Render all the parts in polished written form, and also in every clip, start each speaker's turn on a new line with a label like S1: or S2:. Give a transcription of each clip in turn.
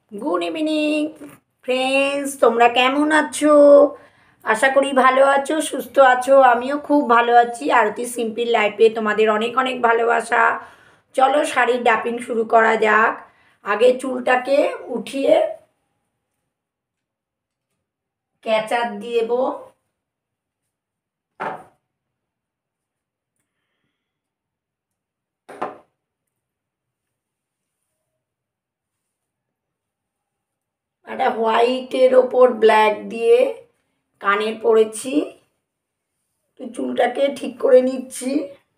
S1: Good evening friends, তোমরা কেমন আছো? আশা করি ভালো আছো, সুস্থ আছো। আমিও খুব ভালো আছি। আরতি সিম্পল লাইফে তোমাদের অনেক অনেক ভালোবাসা। চলো শাড়ির ডাপিং শুরু করা যাক। আগে চুলটাকে উঠিয়ে ক্যাচার দেব। একটা হোয়াইটের ওপর ব্ল্যাক দিয়ে কানে পরেছি। তো চুলটাকে ঠিক করে নিচ্ছি।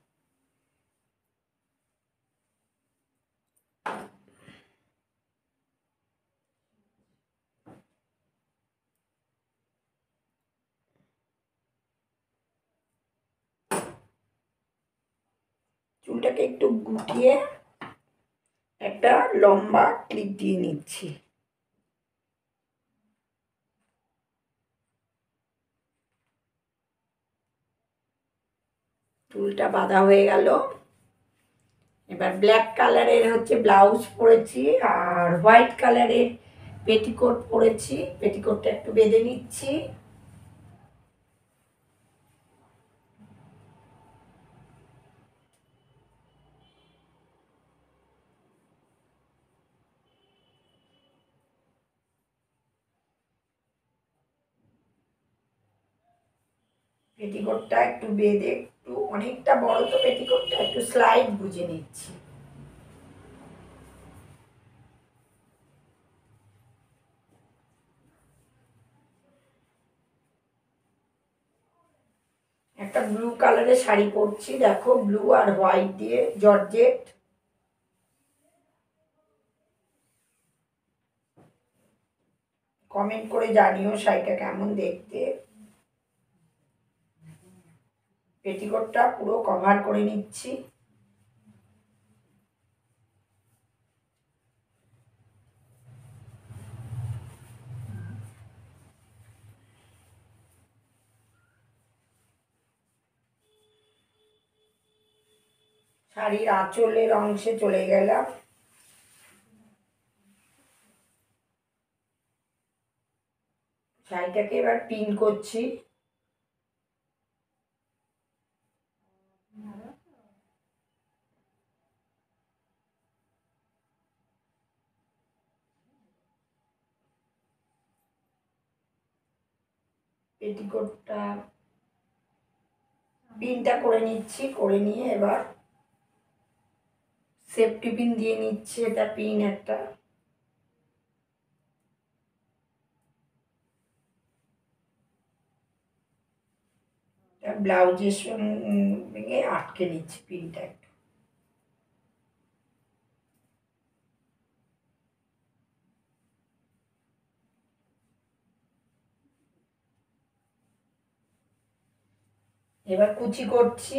S1: চুলটাকে একটু গুটিয়ে একটা লম্বা ক্লিপ দিয়ে নিচ্ছি। চুলটা বাঁধা হয়ে গেল। এবার ব্ল্যাক কালারের হচ্ছে ব্লাউজ পরেছি আর হোয়াইট কালারের পেটিকোট পরেছি। পেটিকোটটা একটু বেঁধে নিচ্ছি। পেটিকোটটা একটু বেঁধে একটু অনেকটা বড় তো পেটিকোটটা একটু স্লাইড বুঝে নিচ্ছি। একটা ব্লু কালারের শাড়ি পরছি, দেখো ব্লু আর হোয়াইট দিয়ে জর্জেট। কমেন্ট করে জানিও শাড়িটা কেমন দেখতে। পেটিকোটটা পুরো কভার করে নিচ্ছি। শাড়ির আঁচলের অংশে চলে গেলাম। শাড়িটাকে এবার পিন করছি। পেটিকোটটা পিনটা করে নিচ্ছি, করে নিয়ে এবার সেফটি পিন দিয়ে নিচ্ছি। এটা পিন একটা। ব্লাউজের সঙ্গে আটকে নিচ্ছি পিনটা একটু। এবার কুচি করছি।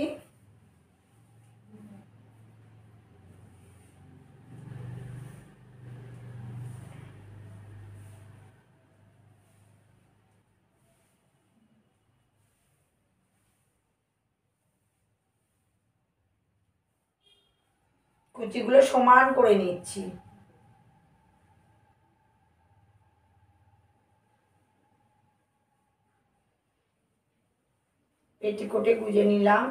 S1: কুচিগুলো সমান করে নিচ্ছি। পেটিকোটে গুজে নিলাম।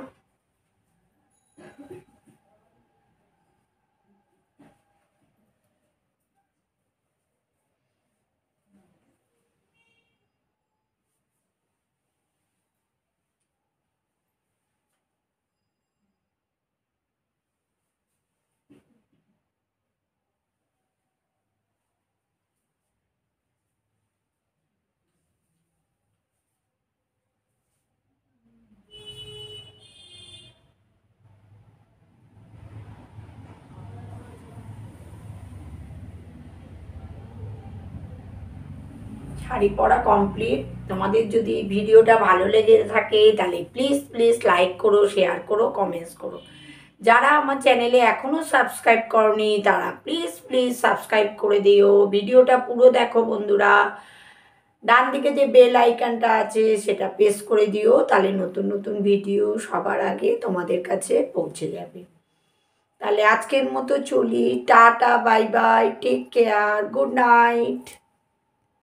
S1: শাড়ি পরা কমপ্লিট। তোমাদের যদি ভিডিওটা ভালো লেগে থাকে তাহলে প্লিজ প্লিজ লাইক করো, শেয়ার করো, কমেন্টস করো। যারা আমার চ্যানেলে এখনও সাবস্ক্রাইব করনি তারা প্লিজ প্লিজ সাবস্ক্রাইব করে দিও। ভিডিওটা পুরো দেখো বন্ধুরা। ডান দিকে যে বেল আইকনটা আছে সেটা প্রেস করে দিও, তাহলে নতুন নতুন ভিডিও সবার আগে তোমাদের কাছে পৌঁছে যাবে। তাহলে আজকের মতো চলি, tata, bye bye, take care, good night.